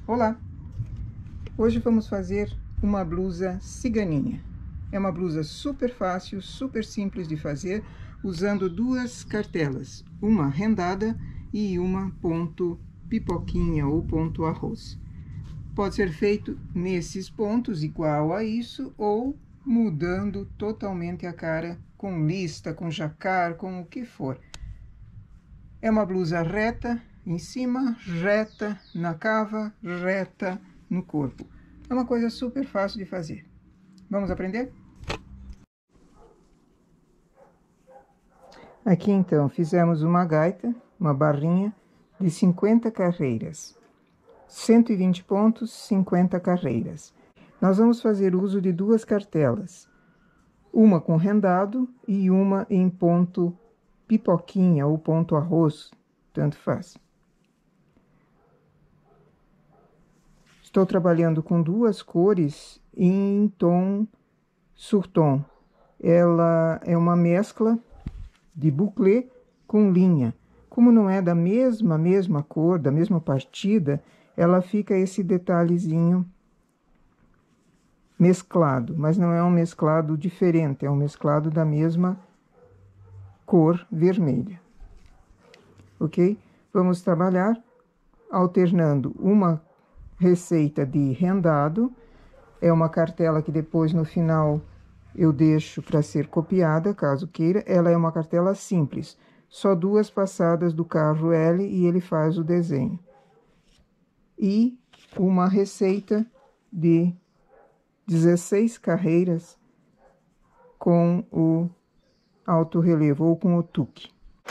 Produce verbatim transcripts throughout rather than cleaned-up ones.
Olá! Hoje vamos fazer uma blusa ciganinha. É uma blusa super fácil, super simples de fazer, usando duas cartelas, uma rendada e uma ponto pipoquinha ou ponto arroz. Pode ser feito nesses pontos, igual a isso, ou mudando totalmente a cara com lista, com jacar, com o que for. É uma blusa reta em cima, reta na cava, reta no corpo. É uma coisa super fácil de fazer. Vamos aprender? Aqui então fizemos uma gaita, uma barrinha de cinquenta carreiras. cento e vinte pontos, cinquenta carreiras. Nós vamos fazer uso de duas cartelas. Uma com rendado e uma em ponto pipoquinha ou ponto arroz, tanto faz. Estou trabalhando com duas cores em tom surtom. Ela é uma mescla de bouclé com linha. Como não é da mesma, mesma cor, da mesma partida, ela fica esse detalhezinho mesclado. Mas não é um mesclado diferente, é um mesclado da mesma cor vermelha. Ok? Vamos trabalhar alternando uma receita de rendado. É uma cartela que depois no final eu deixo para ser copiada, caso queira. Ela é uma cartela simples, só duas passadas do carro L e ele faz o desenho. E uma receita de dezesseis carreiras com o alto relevo ou com o tuque.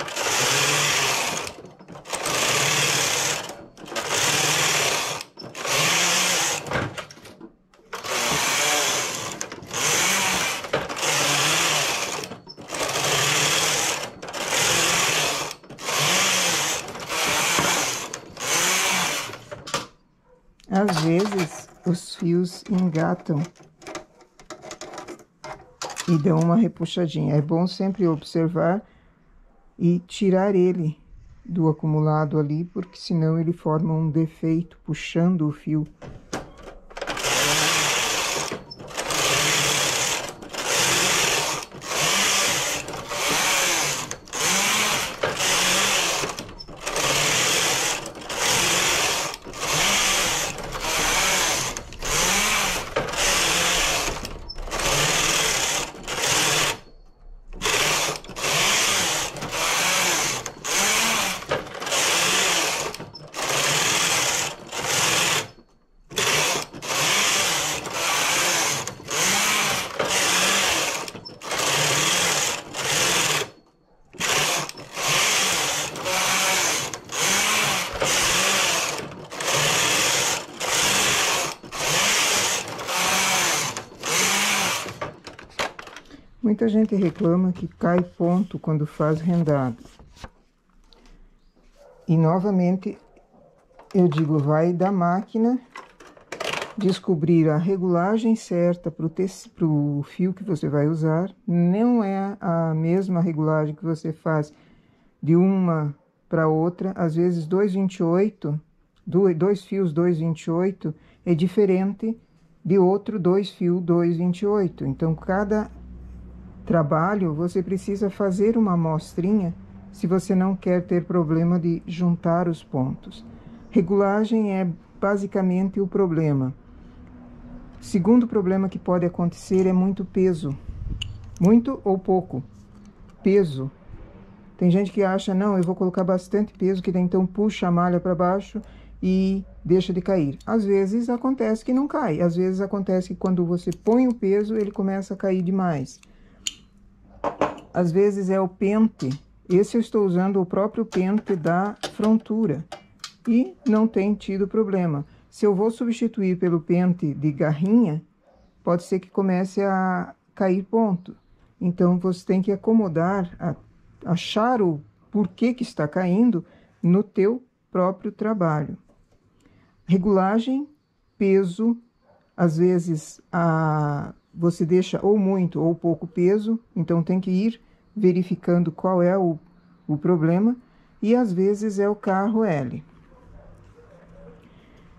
Às vezes, os fios engatam e dão uma repuxadinha. É bom sempre observar e tirar ele do acumulado ali, porque senão ele forma um defeito, puxando o fio. Muita gente reclama que cai ponto quando faz rendado. E novamente eu digo, vai da máquina descobrir a regulagem certa para o fio que você vai usar. Não é a mesma regulagem que você faz de uma para outra. Às vezes dois vinte e oito, dois fios dois vinte e oito é diferente de outro dois fios dois vinte e oito. Então cada trabalho, você precisa fazer uma amostrinha se você não quer ter problema de juntar os pontos. Regulagem é basicamente o problema. Segundo problema que pode acontecer é muito peso. Muito ou pouco. Peso. Tem gente que acha, não, eu vou colocar bastante peso, que então puxa a malha para baixo e deixa de cair. Às vezes acontece que não cai. Às vezes acontece que quando você põe o peso, ele começa a cair demais. Às vezes é o pente. Esse eu estou usando o próprio pente da Frontura e não tem tido problema. Se eu vou substituir pelo pente de garrinha, pode ser que comece a cair ponto. Então você tem que acomodar, a, achar o porquê que está caindo no teu próprio trabalho. Regulagem, peso, às vezes a você deixa ou muito ou pouco peso, então tem que ir verificando qual é o, o problema, e às vezes é o carro L.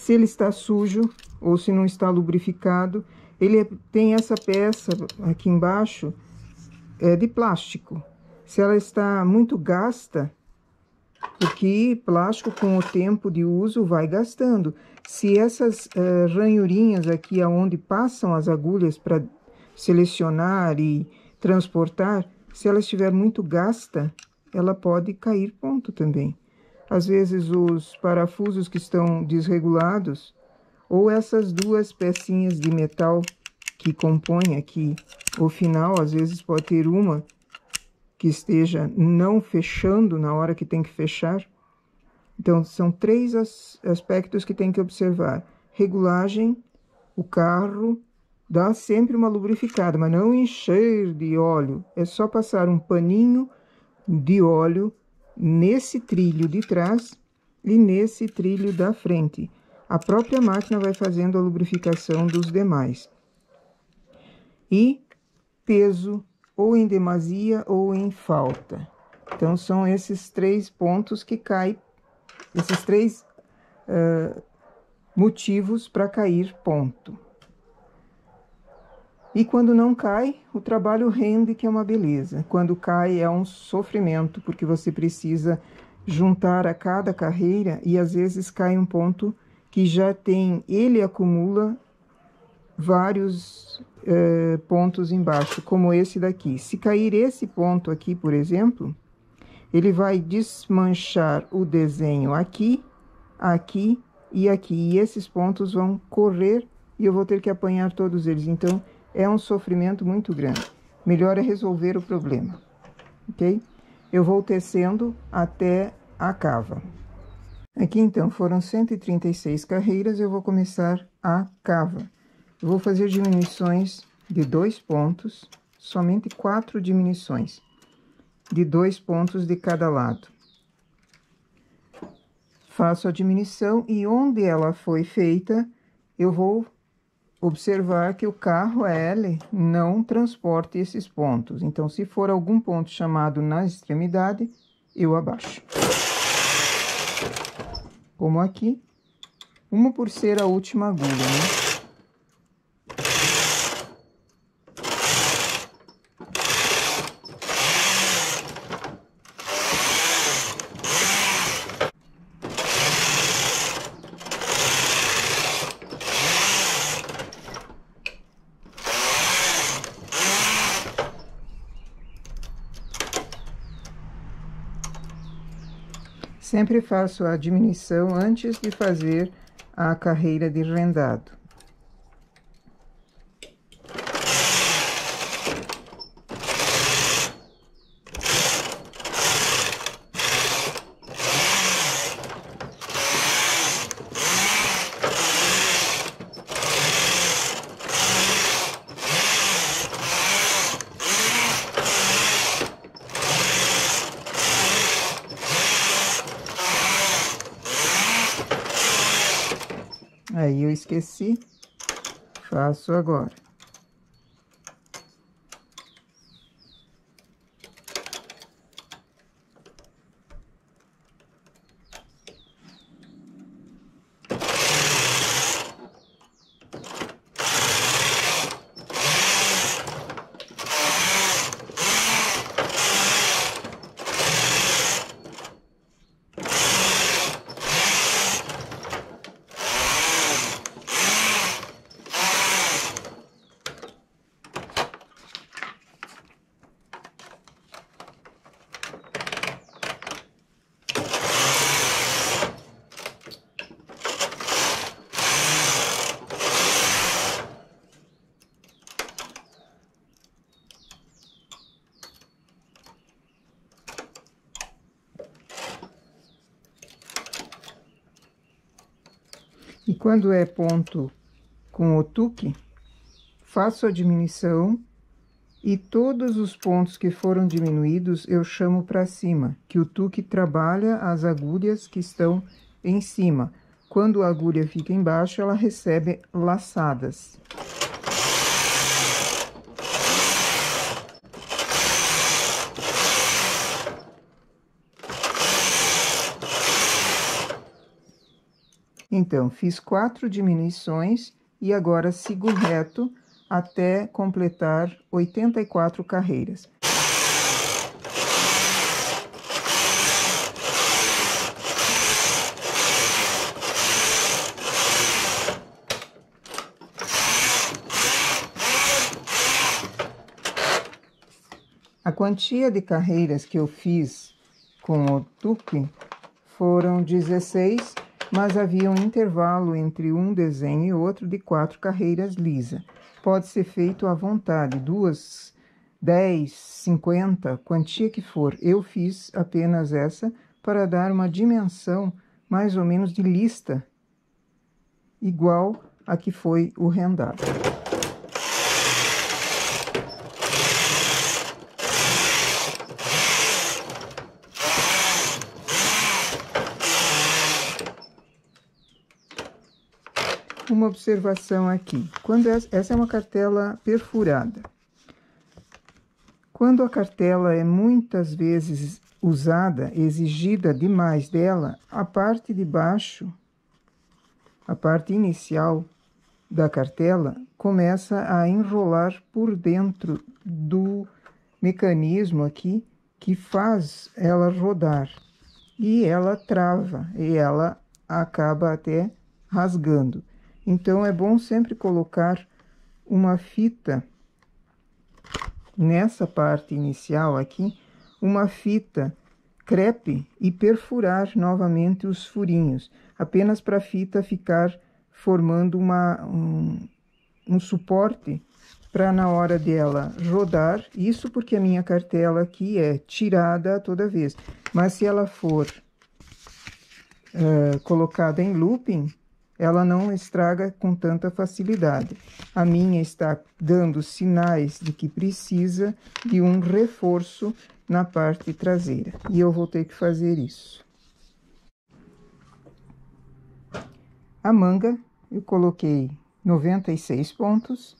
Se ele está sujo ou se não está lubrificado, ele tem essa peça aqui embaixo, é de plástico. Se ela está muito gasta, porque plástico com o tempo de uso vai gastando. Se essas uh, ranhurinhas aqui aonde passam as agulhas para selecionar e transportar, se ela estiver muito gasta, ela pode cair ponto também. Às vezes os parafusos que estão desregulados, ou essas duas pecinhas de metal que compõem aqui o final, às vezes pode ter uma que esteja não fechando na hora que tem que fechar. Então, são três as, aspectos que tem que observar. Regulagem, o carro, dá sempre uma lubrificada, mas não encher de óleo. É só passar um paninho de óleo nesse trilho de trás e nesse trilho da frente. A própria máquina vai fazendo a lubrificação dos demais. E peso, ou em demasia ou em falta. Então, são esses três pontos que caem, esses três uh, motivos para cair ponto. E quando não cai, o trabalho rende, que é uma beleza. Quando cai, é um sofrimento, porque você precisa juntar a cada carreira e às vezes cai um ponto que já tem, ele acumula vários eh, pontos embaixo, como esse daqui. Se cair esse ponto aqui, por exemplo, ele vai desmanchar o desenho aqui, aqui e aqui. E esses pontos vão correr e eu vou ter que apanhar todos eles. Então, é um sofrimento muito grande. Melhor é resolver o problema, ok? Eu vou tecendo até a cava. Aqui, então, foram cento e trinta e seis carreiras, eu vou começar a cava. Eu vou fazer diminuições de dois pontos, somente quatro diminuições, de dois pontos de cada lado. Faço a diminuição e onde ela foi feita, eu vou observar que o carro L não transporte esses pontos. Então, se for algum ponto chamado na extremidade, eu abaixo. Como aqui, uma por ser a última agulha, né? Sempre faço a diminuição antes de fazer a carreira de rendado. Aí, eu esqueci, faço agora. E quando é ponto com o tuque, faço a diminuição e todos os pontos que foram diminuídos eu chamo para cima, que o tuque trabalha as agulhas que estão em cima. Quando a agulha fica embaixo, ela recebe laçadas. Então, fiz quatro diminuições e agora sigo reto até completar oitenta e quatro carreiras. A quantia de carreiras que eu fiz com o tuque foram dezesseis, mas havia um intervalo entre um desenho e outro de quatro carreiras lisa. Pode ser feito à vontade, duas, dez, cinquenta, quantia que for. Eu fiz apenas essa para dar uma dimensão mais ou menos de lista, igual a que foi o rendado. Uma observação aqui, quando essa é uma cartela perfurada. Quando a cartela é muitas vezes usada, exigida demais dela, a parte de baixo, a parte inicial da cartela, começa a enrolar por dentro do mecanismo aqui que faz ela rodar. E ela trava, e ela acaba até rasgando. Então, é bom sempre colocar uma fita nessa parte inicial aqui, uma fita crepe e perfurar novamente os furinhos, apenas para a fita ficar formando uma, um, um suporte para na hora dela rodar. Isso porque a minha cartela aqui é tirada toda vez, mas se ela for uh, colocada em looping, ela não estraga com tanta facilidade. A minha está dando sinais de que precisa de um reforço na parte traseira. E eu vou ter que fazer isso. A manga, eu coloquei noventa e seis pontos.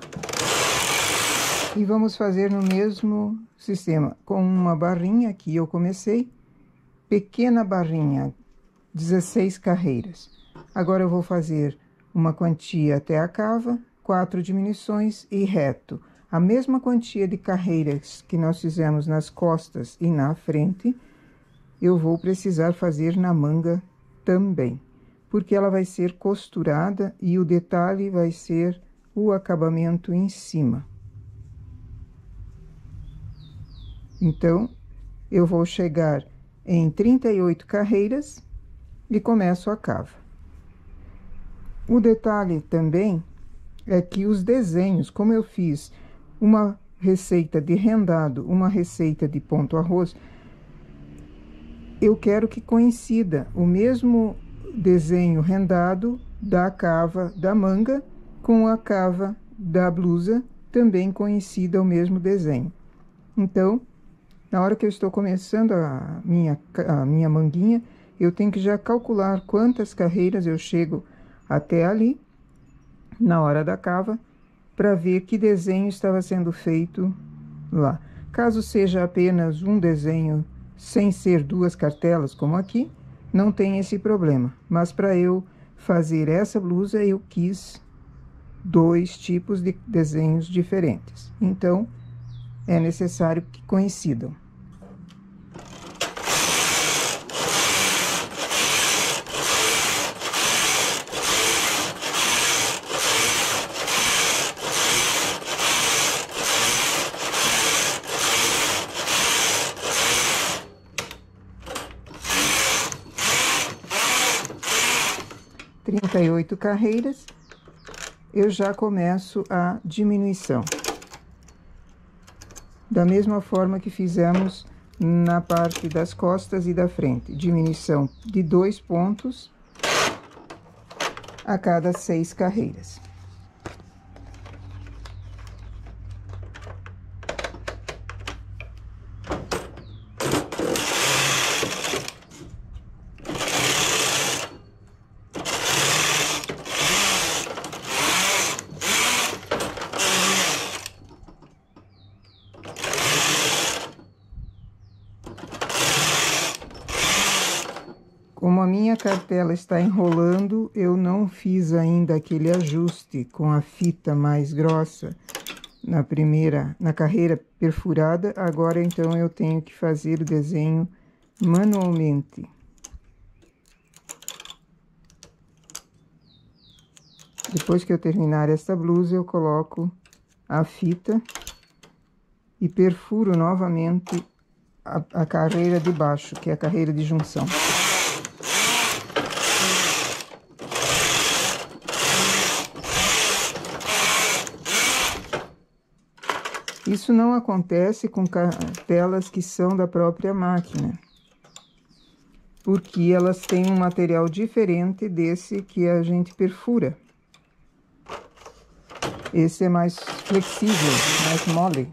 E vamos fazer no mesmo sistema. Com uma barrinha, aqui eu comecei. Pequena barrinha, dezesseis carreiras. Agora eu vou fazer uma quantia até a cava, quatro diminuições e reto. A mesma quantia de carreiras que nós fizemos nas costas e na frente, eu vou precisar fazer na manga também, porque ela vai ser costurada e o detalhe vai ser o acabamento em cima. Então, eu vou chegar em trinta e oito carreiras e começo a cava. O detalhe também é que os desenhos, como eu fiz uma receita de rendado, uma receita de ponto arroz, eu quero que coincida o mesmo desenho rendado da cava da manga com a cava da blusa, também coincida o mesmo desenho. Então, na hora que eu estou começando a minha, a minha manguinha, eu tenho que já calcular quantas carreiras eu chego até ali, na hora da cava, para ver que desenho estava sendo feito lá. Caso seja apenas um desenho sem ser duas cartelas, como aqui, não tem esse problema. Mas para eu fazer essa blusa, eu quis dois tipos de desenhos diferentes. Então, é necessário que coincidam. trinta e oito carreiras, eu já começo a diminuição. Da mesma forma que fizemos na parte das costas e da frente. Diminuição de dois pontos a cada seis carreiras. Como a minha cartela está enrolando, eu não fiz ainda aquele ajuste com a fita mais grossa na primeira, na carreira perfurada. Agora, então, eu tenho que fazer o desenho manualmente. Depois que eu terminar esta blusa, eu coloco a fita e perfuro novamente a, a carreira de baixo, que é a carreira de junção. Isso não acontece com cartelas que são da própria máquina, porque elas têm um material diferente desse que a gente perfura. Esse é mais flexível, mais mole.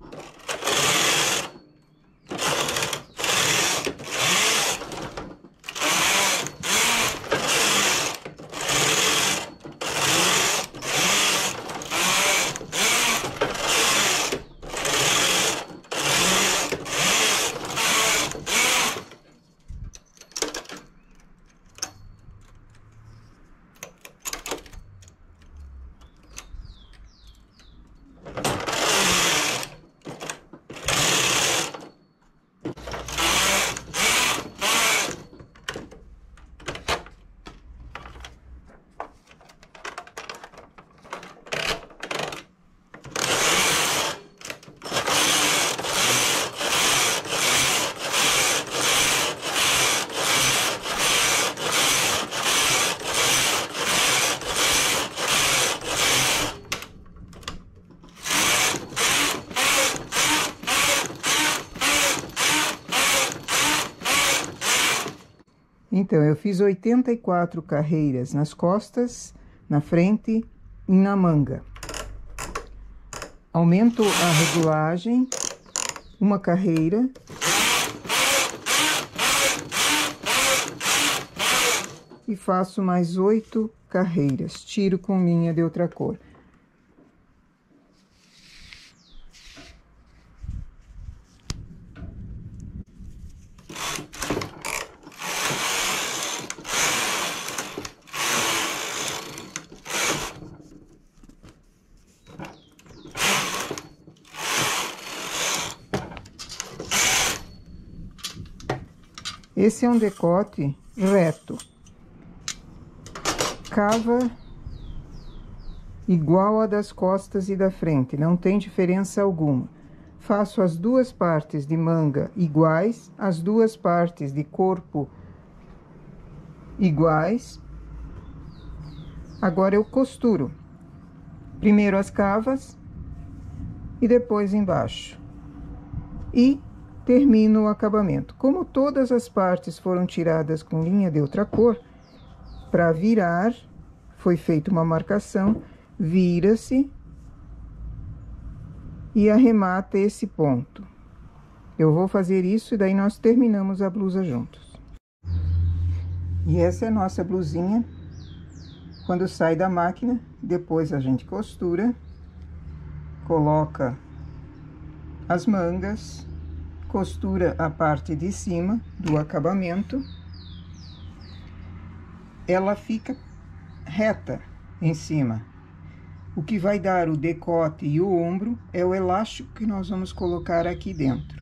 Então, eu fiz oitenta e quatro carreiras nas costas, na frente e na manga. Aumento a regulagem, uma carreira. E faço mais oito carreiras. Tiro com linha de outra cor. Esse é um decote reto. Cava igual a das costas e da frente, não tem diferença alguma. Faço as duas partes de manga iguais, as duas partes de corpo iguais. Agora eu costuro. Primeiro as cavas e depois embaixo. E termino o acabamento. Como todas as partes foram tiradas com linha de outra cor, para virar, foi feita uma marcação, vira-se e arremata esse ponto. Eu vou fazer isso e daí nós terminamos a blusa juntos. E essa é a nossa blusinha. Quando sai da máquina, depois a gente costura, coloca as mangas, costura a parte de cima do acabamento, ela fica reta em cima. O que vai dar o decote e o ombro é o elástico que nós vamos colocar aqui dentro.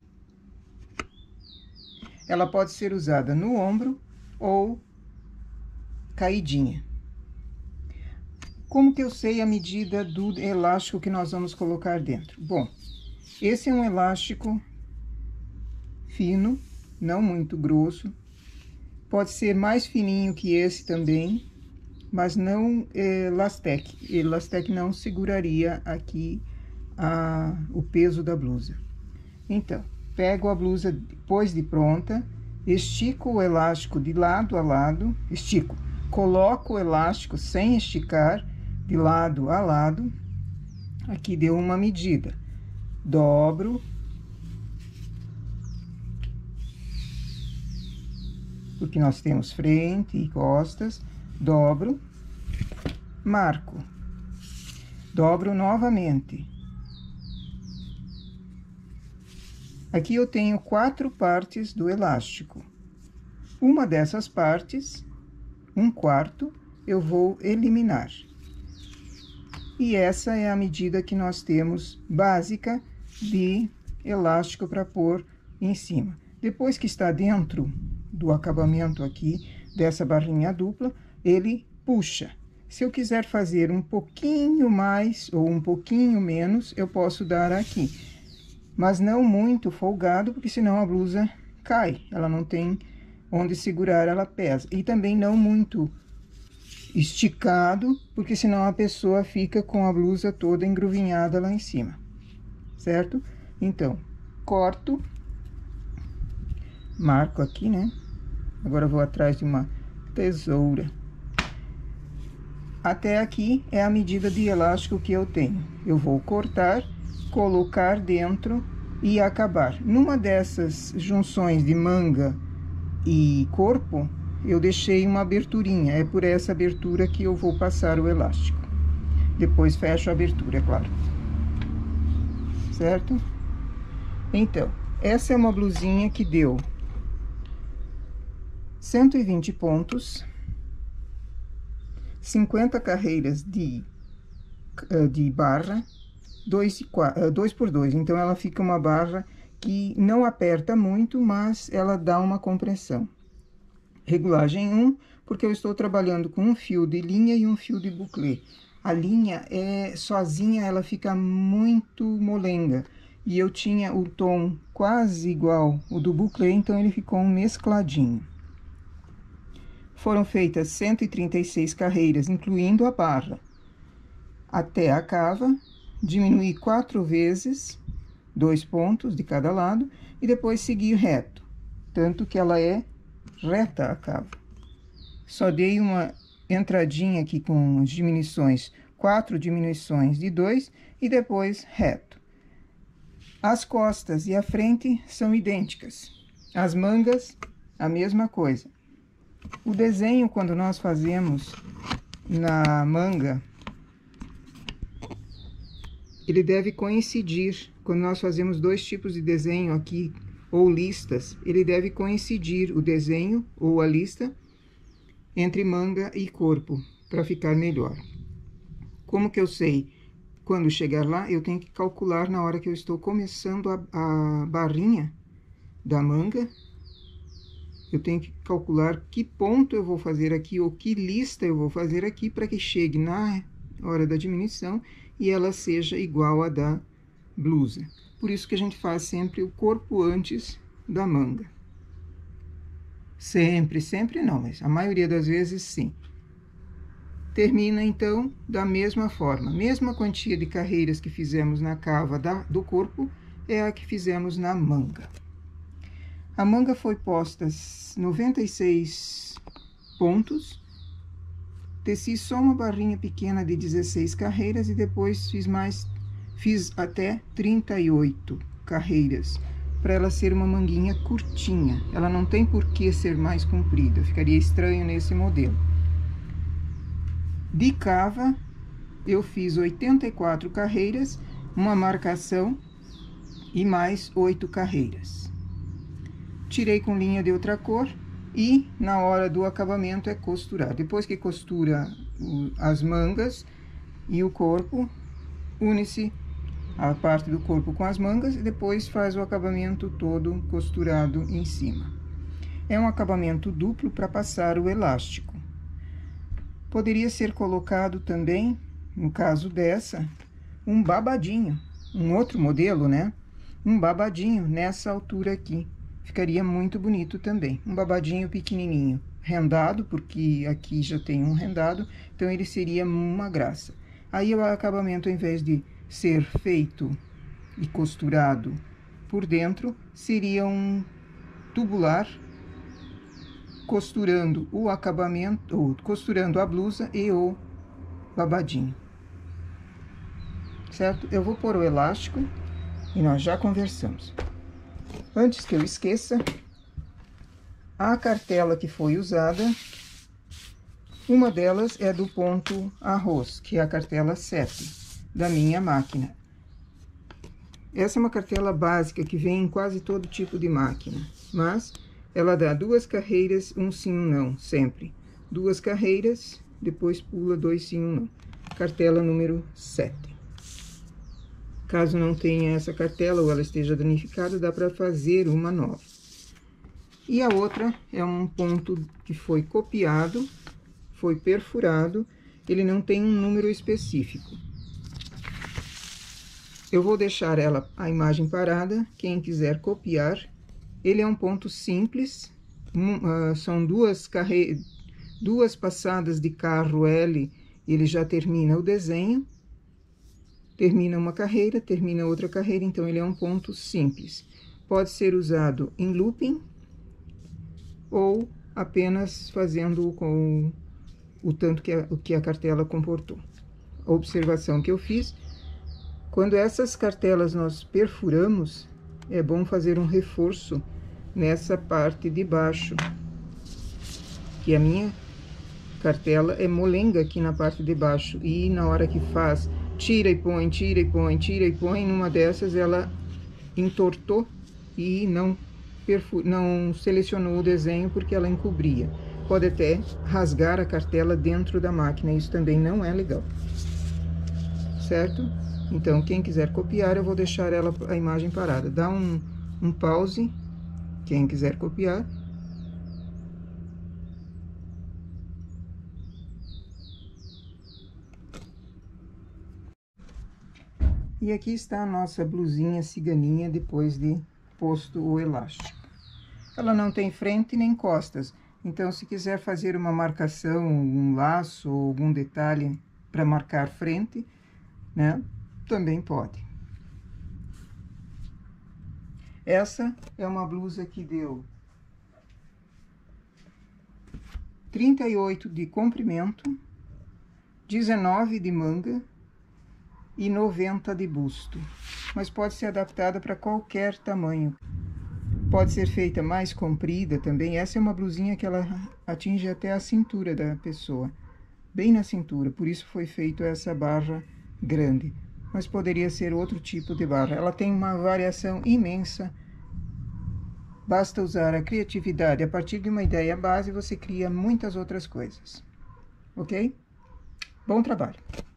Ela pode ser usada no ombro ou caidinha. Como que eu sei a medida do elástico que nós vamos colocar dentro? Bom, esse é um elástico fino, não muito grosso. Pode ser mais fininho que esse também, mas não elastec. Elastec não seguraria aqui a, o peso da blusa. Então, pego a blusa depois de pronta, estico o elástico de lado a lado, estico, coloco o elástico sem esticar, de lado a lado, aqui deu uma medida, dobro, porque nós temos frente e costas, dobro, marco, dobro novamente. Aqui eu tenho quatro partes do elástico. Uma dessas partes, um quarto, eu vou eliminar. E essa é a medida que nós temos básica de elástico para pôr em cima. Depois que está dentro do acabamento aqui, dessa barrinha dupla, ele puxa. Se eu quiser fazer um pouquinho mais ou um pouquinho menos, eu posso dar aqui. Mas não muito folgado, porque senão a blusa cai. Ela não tem onde segurar, ela pesa. E também não muito esticado, porque senão a pessoa fica com a blusa toda engruvinhada lá em cima, certo? Então, corto, marco aqui, né? Agora eu vou atrás de uma tesoura. Até aqui é a medida de elástico que eu tenho. Eu vou cortar, colocar dentro e acabar. Numa dessas junções de manga e corpo, eu deixei uma aberturinha, é por essa abertura que eu vou passar o elástico. Depois fecho a abertura, é claro. Certo? Então, essa é uma blusinha que deu cento e vinte pontos, cinquenta carreiras de, de barra, dois por dois. Então, ela fica uma barra que não aperta muito, mas ela dá uma compressão. Regulagem um, porque eu estou trabalhando com um fio de linha e um fio de bouclé. A linha, é sozinha, ela fica muito molenga. E eu tinha o tom quase igual o do bouclé, então ele ficou um mescladinho. Foram feitas cento e trinta e seis carreiras, incluindo a barra. Até a cava, diminuir quatro vezes, dois pontos de cada lado, e depois seguir reto. Tanto que ela é reta a cava. Só dei uma entradinha aqui com diminuições, quatro diminuições de dois e depois reto. As costas e a frente são idênticas. As mangas, a mesma coisa. O desenho, quando nós fazemos na manga, ele deve coincidir. Quando nós fazemos dois tipos de desenho aqui, ou listas, ele deve coincidir o desenho ou a lista entre manga e corpo, para ficar melhor. Como que eu sei? Quando chegar lá, eu tenho que calcular na hora que eu estou começando a, a barrinha da manga, eu tenho que calcular que ponto eu vou fazer aqui, ou que lista eu vou fazer aqui, para que chegue na hora da diminuição e ela seja igual a da blusa. Por isso que a gente faz sempre o corpo antes da manga. Sempre, sempre não, mas a maioria das vezes sim. Termina, então, da mesma forma. Mesma quantia de carreiras que fizemos na cava da, do corpo é a que fizemos na manga. A manga foi posta noventa e seis pontos. Teci só uma barrinha pequena de dezesseis carreiras e depois fiz mais... Fiz até trinta e oito carreiras, para ela ser uma manguinha curtinha. Ela não tem por que ser mais comprida, ficaria estranho nesse modelo. De cava, eu fiz oitenta e quatro carreiras, uma marcação e mais oito carreiras. Tirei com linha de outra cor e, na hora do acabamento, é costurar. Depois que costura as mangas e o corpo, une-se a parte do corpo com as mangas e depois faz o acabamento todo costurado em cima. É um acabamento duplo para passar o elástico. Poderia ser colocado também, no caso dessa, um babadinho, um outro modelo, né? Um babadinho nessa altura aqui. Ficaria muito bonito também. Um babadinho pequenininho, rendado, porque aqui já tem um rendado, então ele seria uma graça. Aí o acabamento, ao invés de ser feito e costurado por dentro, seria um tubular costurando o acabamento, ou costurando a blusa e o babadinho. Certo? Eu vou pôr o elástico e nós já conversamos. Antes que eu esqueça, a cartela que foi usada, uma delas é do ponto arroz, que é a cartela sete da minha máquina. Essa é uma cartela básica que vem em quase todo tipo de máquina, mas ela dá duas carreiras, um sim, um não, sempre. Duas carreiras, depois pula dois sim, um não. Cartela número sete. Caso não tenha essa cartela ou ela esteja danificada, dá para fazer uma nova. E a outra é um ponto que foi copiado, foi perfurado, ele não tem um número específico. Eu vou deixar ela, a imagem parada, quem quiser copiar. Ele é um ponto simples, um, uh, são duas, carre... duas passadas de carro L, ele já termina o desenho. Termina uma carreira, termina outra carreira, então ele é um ponto simples. Pode ser usado em looping ou apenas fazendo com o tanto que a, o que a cartela comportou. A observação que eu fiz, quando essas cartelas nós perfuramos, é bom fazer um reforço nessa parte de baixo, que a minha cartela é molenga aqui na parte de baixo, e na hora que faz, tira e põe, tira e põe, tira e põe, numa dessas ela entortou e não, não selecionou o desenho porque ela encobria. Pode até rasgar a cartela dentro da máquina, isso também não é legal, certo? Então, quem quiser copiar, eu vou deixar ela, a imagem parada. Dá um, um pause, quem quiser copiar. E aqui está a nossa blusinha ciganinha depois de posto o elástico. Ela não tem frente nem costas, então se quiser fazer uma marcação, um laço ou algum detalhe para marcar frente, né, também pode. Essa é uma blusa que deu trinta e oito de comprimento, dezenove de manga e noventa de busto, mas pode ser adaptada para qualquer tamanho. Pode ser feita mais comprida também. Essa é uma blusinha que ela atinge até a cintura da pessoa, bem na cintura, por isso foi feito essa barra grande, mas poderia ser outro tipo de barra. Ela tem uma variação imensa, basta usar a criatividade. A partir de uma ideia base, você cria muitas outras coisas, ok? Bom trabalho!